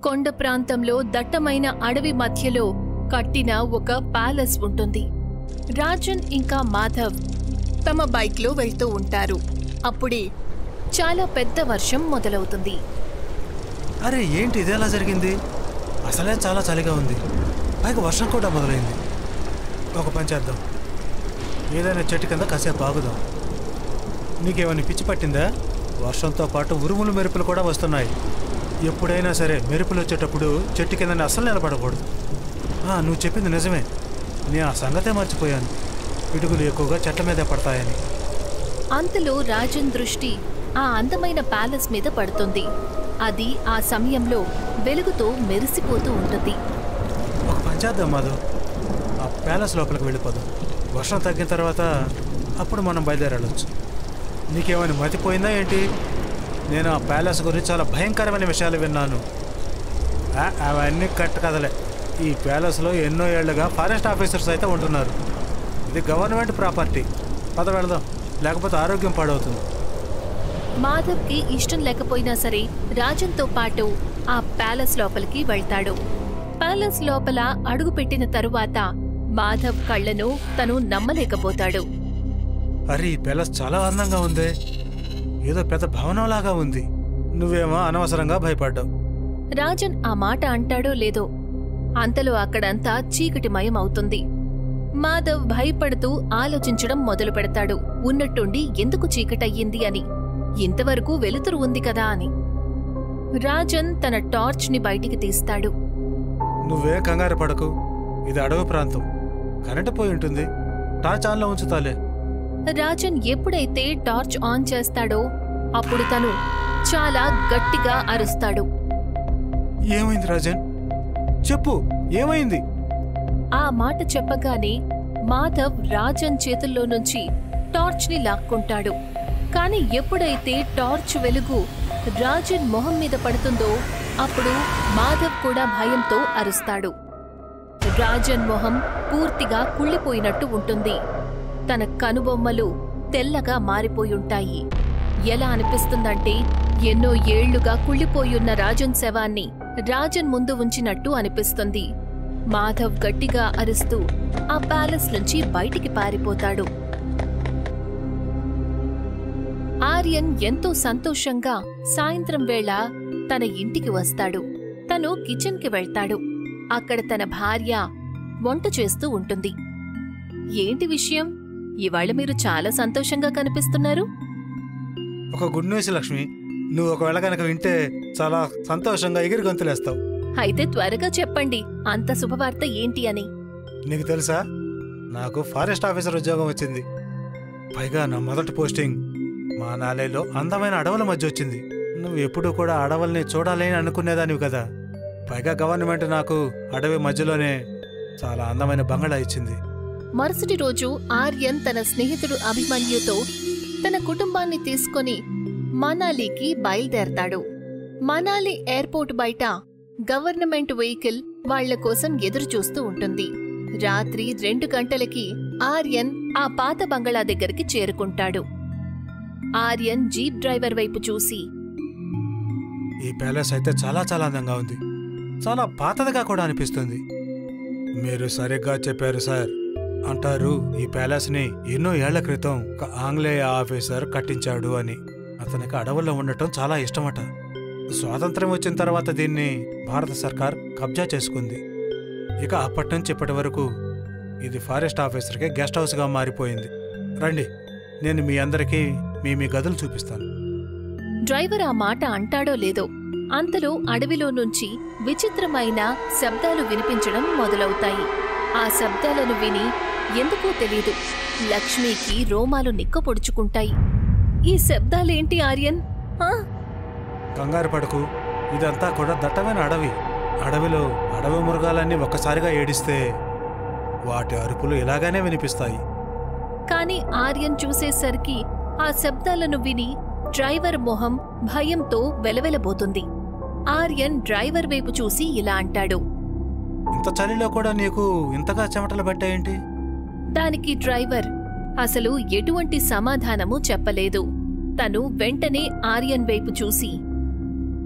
కొండ ప్రాంతంలో దట్టమైన అడవి మధ్యలో కట్టిన ఒక ప్యాలెస్ ఉంటుంది. రాజన్ ఇంకా మాధవ్ తమ బైక్లో వెళ్తూ ఉంటారు. అప్పుడే చాలా పెద్ద వర్షం మొదలవుతుంది. అరే ఏంటి ఇదేలా జరిగింది? అసలే చాలా చలిగా ఉంది, పైగా వర్షం కూడా మొదలైంది. ఒక పని చేద్దాం, ఏదైనా చెట్టు కింద కాసేపు ఆగుదాం. నీకేమైనా పిచ్చి పట్టిందా? వర్షంతో పాటు ఉరుములు మెరుపులు కూడా వస్తున్నాయి. ఎప్పుడైనా సరే మెరుపులు వచ్చేటప్పుడు చెట్టు కింద అస్సలు నిలబడకూడదు. నువ్వు చెప్పింది నిజమే, నేను ఆ సంగతే మర్చిపోయాను. పిడుగులు ఎక్కువగా చెట్ల మీదే పడతాయని. అంతలో రాజన్ దృష్టి ఆ అందమైన ప్యాలెస్ మీద పడుతుంది. అది ఆ సమయంలో వెలుగుతో మెరిసిపోతూ ఉంటుంది. ఒక పని చేద్దాం మాధవ్, ఆ ప్యాలెస్ లోపలికి వెళ్ళిపోదాం. వర్షం తగ్గిన తర్వాత అప్పుడు మనం బయలుదేరవచ్చు. నీకేమైనా మతిపోయిందా ఏంటి? నేను ఆ ప్యాలెస్ గురించి చాలా భయంకరమైన విషయాలు విన్నాను. అవన్నీ కథలే. ఈ ప్యాలెస్లో ఎన్నో ఏళ్లుగా ఫారెస్ట్ ఆఫీసర్స్ అయితే ఉంటున్నారు. ఇది గవర్నమెంట్ ప్రాపర్టీ. పద వెళదాం, లేకపోతే ఆరోగ్యం పాడవుతుంది. మాధవ్కి ఇష్టం లేకపోయినా సరే రాజన్తో పాటు ఆ ప్యాలెస్ లోపలికి వెళ్తాడు. ప్యాలెస్ లోపల అడుగుపెట్టిన తరువాత మాధవ్ కళ్లను తను నమ్మలేకపోతాడు. అరే ఈ ప్యాలెస్ చాలా అందంగా ఉంది, ఏదో పెద్ద భవనంలాగా ఉంది. నువ్వేమో అనవసరంగా భయపడ్డావు. రాజన్ ఆ మాట అంటాడో లేదో అంతలో అక్కడంతా చీకటిమయం అవుతుంది. మాధవ్ భయపడుతూ ఆలోచించడం మొదలు పెడతాడు. ఉన్నట్టుండి ఎందుకు చీకటయ్యింది అని, ఇంతవరకు వెలుతురు ఉంది కదా అని. రాజన్ తన టార్చ్ ని బయటికి తీస్తాడు. నువ్వే కంగారు పడకు, ఇది అడవి ప్రాంతం, కరెంటు పోయి ఉంటుంది. టార్చ్ ఆన్లో ఉంచుతాలే. రాజన్ ఎప్పుడైతే టార్చ్ ఆన్ చేస్తాడో అప్పుడు తను చాలా గట్టిగా అరుస్తాడు. ఏమైంది రాజన్? చెప్పు, ఏమైంది? ఆ మాట చెప్పగానే మాధవ్ రాజన్ చేతుల్లో నుంచి టార్చ్ ని లాక్కుంటాడు. కాని ఎప్పుడైతే టార్చ్ వెలుగు రాజన్ మొహం మీద పడుతుందో అప్పుడు మాధవ్ కూడా భయంతో అరుస్తాడు. రాజన్ మొహం పూర్తిగా కుళ్ళిపోయినట్టు ఉంటుంది. తన కనుబొమ్మలు తెల్లగా మారిపోయుంటాయి. ఎలా అనిపిస్తుందంటే ఎన్నో ఏళ్లుగా కుళ్ళిపోయున్న రాజన్ శవాన్ని రాజన్ ముందు ఉంచినట్టు అనిపిస్తుంది. మాధవ్ గట్టిగా అరుస్తూ ఆ ప్యాలెస్ నుంచి బయటికి పారిపోతాడు. ఆర్యన్ ఎంతో సంతోషంగా సాయంత్రం వేళ తన ఇంటికి వస్తాడు. తను కిచెన్ కి వెళ్తాడు. అక్కడ తన భార్య వంట చేస్తూ ఉంటుంది. ఏంటి విషయం? ఇవాళ మీరు చాలా సంతోషంగా కనిపిస్తున్నారు. ఒక గుడ్ న్యూస్ లక్ష్మి, నువ్వు ఒకవేళ కనుక వింటే చాలా సంతోషంగా ఎగిరి గొంతులేస్తావు. అయితే త్వరగా చెప్పండి, అంత శుభవార్త ఏంటి అని. నీకు తెలుసా, నాకు ఫారెస్ట్ ఆఫీసర్ ఉద్యోగం వచ్చింది. పైగా నా మొదటి పోస్టింగ్ మా నాలేలో అందమైన అడవుల మధ్య వచ్చింది. నువ్వు ఎప్పుడూ కూడా అడవుల్ని చూడాలని అనుకునేదానివి కదా. పైగా గవర్నమెంట్ నాకు అడవి మధ్యలోనే చాలా అందమైన బంగళా ఇచ్చింది. మరుసటి రోజు ఆర్యన్ తన స్నేహితుడు అభిమన్యుతో తన కుటుంబాన్ని తీసుకుని మనాలికి బయలుదేరతాడు. మనాలి ఎయిర్పోర్ట్ బయట గవర్నమెంట్ వెహికల్ వాళ్ల కోసం ఎదురు చూస్తూ ఉంటుంది. రాత్రి 2 గంటలకి ఆర్యన్ ఆ పాత బంగళా దగ్గరికి చేరుకుంటాడు. ఆర్యన్ జీప్ డ్రైవర్ వైపు చూసి, ఈ ప్యాలెస్ అయితే చాలా చాలా అందంగా ఉంది, చాలా పాతదిగా కూడా అనిపిస్తుంది. మీరు సరిగ్గా చెప్పారు సార్. అంటారు ఈ ప్యాలెస్ ని ఎన్నో ఏళ్ల క్రితం ఒక ఆంగ్లేయ ఆఫీసర్ కట్టించాడు అని. అతనికి అడవుల్లో ఉండటం చాలా ఇష్టమట. స్వాతంత్ర్యం వచ్చిన తర్వాత దీన్ని భారత సర్కార్ కబ్జా చేసుకుంది. ఇక అప్పటి నుంచి ఇప్పటి వరకు ఇది ఫారెస్ట్ ఆఫీసర్కి గెస్ట్ హౌస్గా మారిపోయింది. రండి, నేను మీ అందరికీ మీ గదులు చూపిస్తాను. డ్రైవర్ ఆ మాట అంటాడో లేదో అంతలో అడవిలో నుంచి విచిత్రమైన శబ్దాలు వినిపించడం మొదలవుతాయి. ఆ శబ్దాలను విని ఎందుకో తెలీదు లక్ష్మికి రోమాలు నిక్కపొడుచుకుంటాయి. ఈ శబ్దాలేంటి ఆర్యన్? కంగారు పడకు, ఇదంతా కూడా దట్టమైన అడవి. అడవిలో అడవి మృగాలన్నీ ఒక్కసారిగా ఏడిస్తే వాటి అరుపులు ఇలాగానే వినిపిస్తాయి. కాని ఆర్యన్ చూసేసరికి ఆ శబ్దాలను విని డ్రైవర్ మొహం భయంతో వెలవెలబోతుంది. ఆర్యన్ డ్రైవర్ వైపు చూసి ఇలా అంటాడు, ఇంత చలిలో కూడా నీకు ఇంతగా చెమటలు పట్టాయేంటి? దానికి డ్రైవర్ అసలు ఎటువంటి సమాధానమూ చెప్పలేదు. తను వెంటనే ఆర్యన్ వైపు చూసి,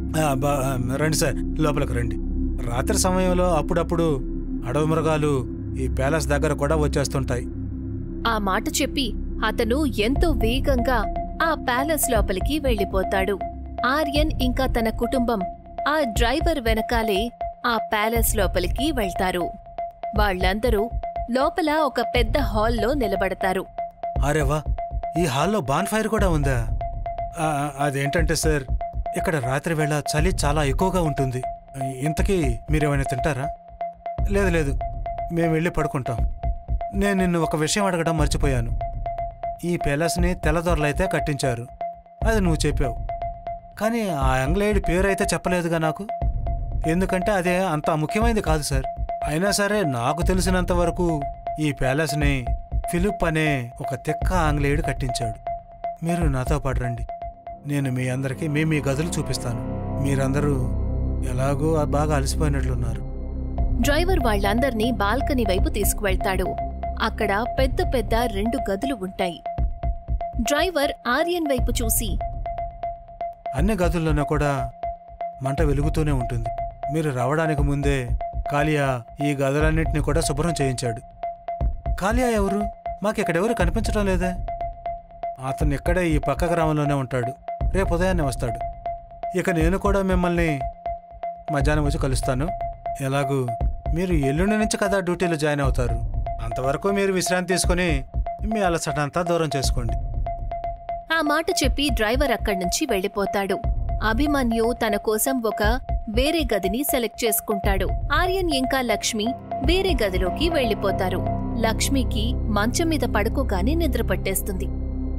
రండి సార్, లోపలికి రండి. రాత్రి సమయంలో అప్పుడప్పుడు అడవి మృగాలు ఈ ప్యాలెస్ దగ్గర కూడా వచ్చేస్తుంటాయి. ఆ మాట చెప్పి అతను ఎంతో వేగంగా ఆ ప్యాలెస్ లోపలికి వెళ్ళిపోతాడు. ఆర్యన్ ఇంకా తన కుటుంబం ఆ డ్రైవర్ వెనకాలే ఆ ప్యాలెస్ లోపలికి వెళ్తారు. వాళ్ళందరూ లోపల ఒక పెద్ద హాల్లో నిలబడతారు. అరేవా, ఈ హాల్లో బాన్ ఫైర్ కూడా ఉందా? అదేంటంటే సార్, ఇక్కడ రాత్రి వేళ చలి చాలా ఎక్కువగా ఉంటుంది. ఇంతకీ మీరేమైనా తింటారా? లేదు లేదు, మేము వెళ్ళి పడుకుంటాం. నేను నిన్ను ఒక విషయం అడగడం మర్చిపోయాను. ఈ ప్యాలెస్ని తెల్లదొరలైతే కట్టించారు, అది నువ్వు చెప్పావు. కానీ ఆ యంగ్లేడీ పేరైతే చెప్పలేదుగా నాకు. ఎందుకంటే అదే అంత ముఖ్యమైనది కాదు సార్. అయినా సరే నాకు తెలిసినంత వరకు ఈ ప్యాలెస్ని ఫిలిప్ అనే ఒక తిక్క ఆంగ్లేయుడు కట్టించాడు. మీరు నాతో పాటు రండి, నేను మీ అందరికీ మీ గదులు చూపిస్తాను. మీరందరూ ఎలాగో బాగా అలసిపోయినట్లున్నారు. డ్రైవర్ వాళ్ళందర్నీ బాల్కనీ వైపు తీసుకువెళ్తాడు. అక్కడ పెద్ద పెద్ద 2 గదులు ఉంటాయి. డ్రైవర్ ఆర్యన్ వైపు చూసి, అన్ని గదుల్లోనూ కూడా మంట వెలుగుతూనే ఉంటుంది. మీరు రావడానికి ముందే కాలియా ఈ గదులన్నింటినీ కూడా శుభ్రం చేయించాడు. కాలియా ఎవరు? మాకిక్కడెవరు కనిపించడం లేదే. అతను ఇక్కడే ఈ పక్క గ్రామంలోనే ఉంటాడు. రేపు ఉదయాన్నే వస్తాడు. ఇక నేను కూడా మిమ్మల్ని మధ్యాహ్నం వచ్చి కలుస్తాను. ఎలాగూ మీరు ఎల్లుండి నుంచి కదా డ్యూటీలో జాయిన్ అవుతారు. అంతవరకు మీరు విశ్రాంతి తీసుకుని మీ అలసటంతా దూరం చేసుకోండి. ఆ మాట చెప్పి డ్రైవర్ అక్కడ్నుంచి వెళ్ళిపోతాడు. అభిమన్యు తన కోసం ఒక వేరే గదిని సెలెక్ట్ చేసుకుంటాడు. ఆర్యన్ ఇంకా లక్ష్మి వేరే గదిలోకి వెళ్ళిపోతారు. లక్ష్మికి మంచం మీద పడుకోగానే నిద్ర పట్టేస్తుంది.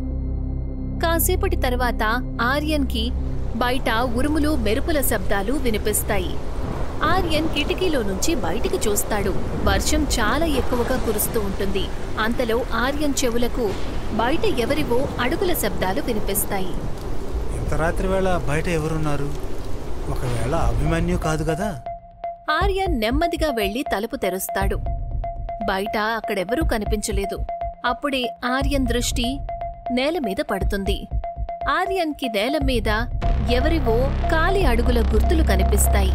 కాసేపటి తర్వాత ఆర్యన్కి బయట ఉరుములు మెరుపుల శబ్దాలు వినిపిస్తాయి. ఆర్యన్ కిటికీలో నుంచి బయటికి చూస్తాడు. వర్షం చాలా ఎక్కువగా కురుస్తూ ఉంటుంది. అంతలో ఆర్యన్ చెవులకు బయట ఎవరివో అడుగుల శబ్దాలు వినిపిస్తాయి. ఇంత రాత్రి వేళ బయట ఎవరున్నారు? ఒకవేళ అభిమన్యు కాదు కదా? ఆర్యన్ నెమ్మదిగా వెళ్లి తలుపు తెరుస్తాడు. బయట అక్కడెవరూ కనిపించలేదు. అప్పుడే ఆర్యన్ దృష్టి నేల మీద పడుతుంది. ఆర్యన్కి నేల మీద ఎవరివో కాలి అడుగుల గుర్తులు కనిపిస్తాయి.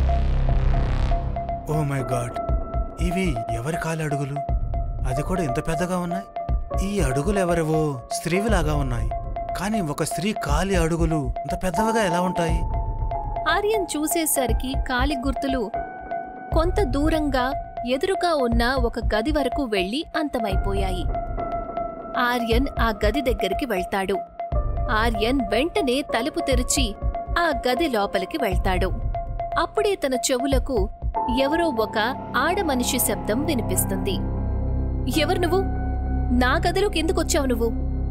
ఓ మై గాడ్, ఇవి ఎవరి కాలి అడుగులు? అది కూడా ఇంత పెద్దగా ఉన్నాయి. ఈ అడుగులు ఎవరివో స్త్రీవిలాగా ఉన్నాయి. కానీ ఒక స్త్రీ కాలి అడుగులు ఇంత పెద్దవిగా ఎలా ఉంటాయి? ఆర్యన్ చూసేసరికి కాలి గుర్తులు కొంత దూరంగా ఎదురుగా ఉన్న ఒక గది వరకు వెళ్లి అంతమైపోయాయి. ఆర్యన్ ఆ గది దగ్గరికి వెళ్తాడు. ఆర్యన్ వెంటనే తలుపు తెరిచి ఆ గది లోపలికి వెళ్తాడు. అప్పుడే తన చెవులకు ఎవరో ఒక ఆడమనిషి శబ్దం వినిపిస్తుంది. ఎవరు నువ్వు? నా గదిలోకి ఎందుకొచ్చావు నువ్వు?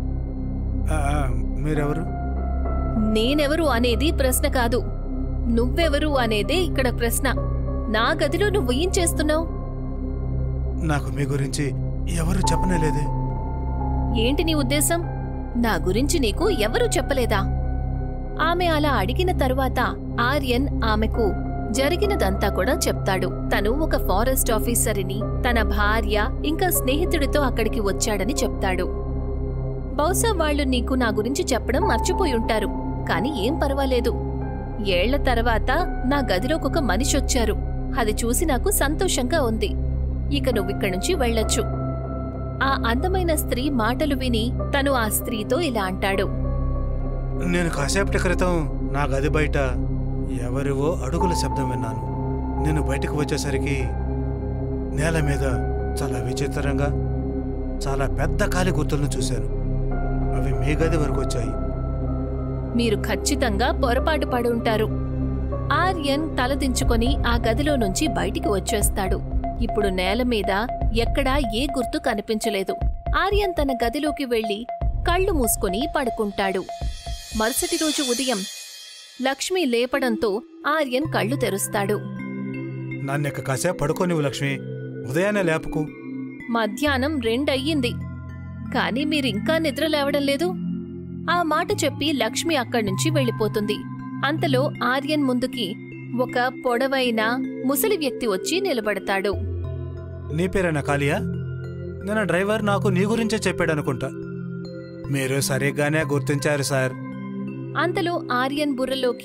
మీరెవరు? నేనెవరు అనేది ప్రశ్న కాదు, నువ్వెవరు అనేదే ఇక్కడ ప్రశ్న. నా గదిలో నువ్వు ఏం చేస్తున్నావు? నాకు మీ గురించి ఎవరు చెప్పనేలేదే. ఏంటి నీ ఉద్దేశం? నా గురించి నీకు ఎవరూ చెప్పలేదా? ఆమె అలా అడిగిన తరువాత ఆర్యన్ ఆమెకు జరిగినదంతా కూడా చెప్తాడు. తను ఒక ఫారెస్ట్ ఆఫీసర్ని, తన భార్య ఇంకా స్నేహితుడితో అక్కడికి వచ్చాడని చెప్తాడు. బహుశా వాళ్లు నీకు నా గురించి చెప్పడం మర్చిపోయుంటారు. కాని ఏం పర్వాలేదు. ఏళ్ల తర్వాత నా గదిలోకొక మనిషొచ్చారు. అది చూసి నాకు సంతోషంగా ఉంది. ఇక నువ్విక్కడ్నుంచి వెళ్ళొచ్చు. ఆ అందమైన స్త్రీ మాటలు విని తను ఆ స్త్రీతో ఇలా అంటాడు. నేను కాసేపటి క్రితం నా గది బయట ఎవరివో అడుగుల శబ్దం విన్నాను. నేను బయటకు వచ్చేసరికి నేల మీద చాలా విచిత్రంగా చాలా పెద్ద కాలి గుర్తులను చూశాను. అవి మీ గది వరకు వచ్చాయి. మీరు ఖచ్చితంగా పొరపాటు పడి ఉంటారు. ఆర్యన్ తలదించుకొని ఆ గదిలో నుంచి బయటికి వచ్చేస్తాడు. ఇప్పుడు నేల మీద ఎక్కడా ఏ గుర్తు కనిపించలేదు. ఆర్యన్ తన గదిలోకి వెళ్లి కళ్ళు మూసుకొని పడుకుంటాడు. మరుసటి రోజు ఉదయం లక్ష్మి లేపడంతో ఆర్యన్ కళ్ళు తెరుస్తాడు. నన్నెక్క కాసేపు పడుకోనివ్వు లక్ష్మి, ఉదయాన్నే లేపకు. మధ్యాహ్నం 2 అయ్యింది, కాని మీరింకా నిద్ర లేవడం లేదు. ఆ మాట చెప్పి లక్ష్మి అక్కడ్నుంచి వెళ్ళిపోతుంది. అంతలో ఆర్యన్ ముందుకి ఒక పొడవైన ముసలి వ్యక్తి వచ్చి నిలబడతాడు. నీ పేరేనా కాలియా? నిన్న డ్రైవర్ నాకు నీ గురించే చెప్పాడనుకుంటా. మీరు సరిగ్గానే గుర్తించారు సార్. అంతలో ఆర్యన్ బుర్రలోకి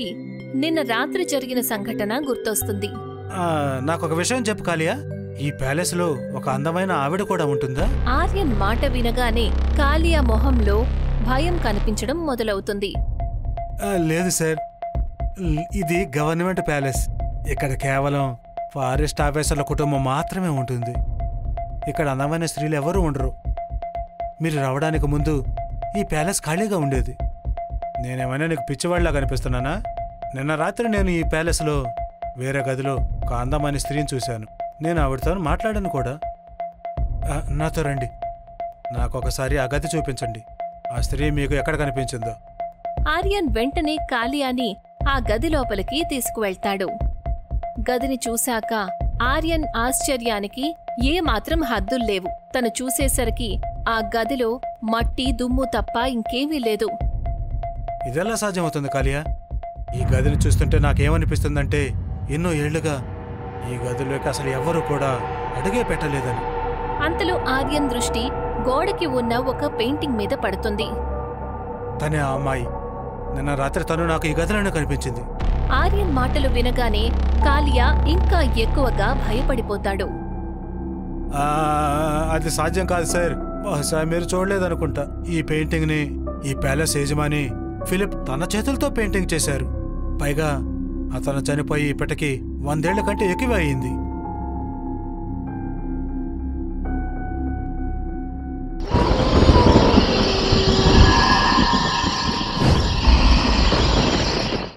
నిన్న రాత్రి జరిగిన సంఘటన గుర్తొస్తుంది. నాకొక విషయం చెప్పు కాలియా, ఈ ప్యాలెస్లో ఒక అందమైన ఆవిడ కూడా ఉంటుందా? ఆర్యన్ మాట వినగానే కాలియా మొహంలో భయం కనిపించడం మొదలవుతుంది. లేదు సార్, ఇది గవర్నమెంట్ ప్యాలెస్. ఇక్కడ కేవలం ఫారెస్ట్ ఆఫీసర్ల కుటుంబం మాత్రమే ఉంటుంది. ఇక్కడ అందమైన స్త్రీలు ఎవరూ ఉండరు. మీరు రావడానికి ముందు ఈ ప్యాలెస్ ఖాళీగా ఉండేది. నేనేమైనా నీకు పిచ్చివాడిలా కనిపిస్తున్నానా? నిన్న రాత్రి నేను ఈ ప్యాలెస్లో వేరే గదిలో ఒక అందమైన స్త్రీని చూశాను. నేను ఆవిడతో మాట్లాడాను కూడా. నాతో రండి, నాకొకసారి ఆ గది చూపించండి. ఆ స్త్రీ మీకు ఎక్కడ కనిపించిందో. ఆర్యన్ వెంటనే కాలియాని ఆ గది లోపలికి తీసుకువెళ్తాడు. గదిని చూశాక ఆర్యన్ ఆశ్చర్యానికి ఏమాత్రం హద్దుల్లేవు. తను చూసేసరికి ఆ గదిలో మట్టి దుమ్ము తప్ప ఇంకేమీ లేదు. ఇదెలా సాధ్యమవుతుంది కాలియా? ఈ గదిని చూస్తుంటే నాకేమనిపిస్తుందంటే ఎన్నో ఏళ్లుగా ఈ గదిలోకి అసలు ఎవ్వరూ కూడా అడుగే పెట్టలేదని. అంతలో ఆర్యన్ దృష్టి గోడకి ఉన్న ఒక పెయింటింగ్ మీద పడుతుంది. తనే ఆ అమ్మాయి. నిన్న రాత్రి తను నాకు ఈ గదిలోనే కనిపించింది. ఆర్యన్ మాటలు వినగానే కాలియా ఇంకా ఎక్కువగా భయపడిపోతాడు. అది సాధ్యం కాదు సార్. బహుశా మీరు చూడలేదనుకుంటా. ఈ పెయింటింగ్ ని ఈ ప్యాలెస్ యజమాని ఫిలిప్ తన చేతులతో పెయింటింగ్ చేశారు. పైగా అతను చనిపోయి ఇప్పటికీ 100 ఏళ్ల కంటే ఎక్కువ అయింది.